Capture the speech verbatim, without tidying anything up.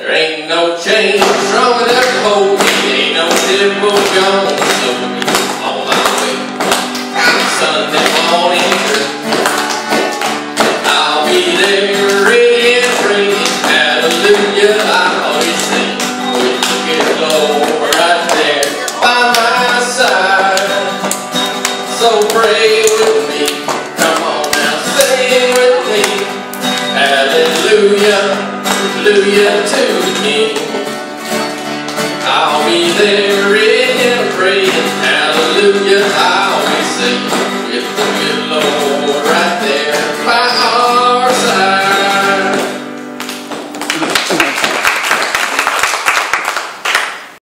There ain't no change wrong with that boat. Ain't no devil gone. So on my way Sunday morning, I'll be there ready and free. Hallelujah, I always sing with the good Lord right there by my side. So pray with me, come on now, sing with me. Hallelujah, hallelujah to me. I'll be there ready and praying. Hallelujah, I always sing with the good Lord right